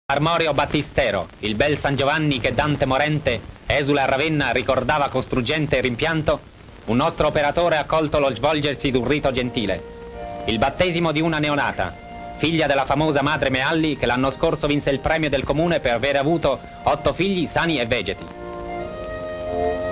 Armorio Battistero, il bel San Giovanni che Dante morente, esule a Ravenna, ricordava con struggente rimpianto, un nostro operatore ha colto lo svolgersi d'un rito gentile. Il battesimo di una neonata, figlia della famosa madre Mealli che l'anno scorso vinse il premio del comune per aver avuto 8 figli sani e vegeti.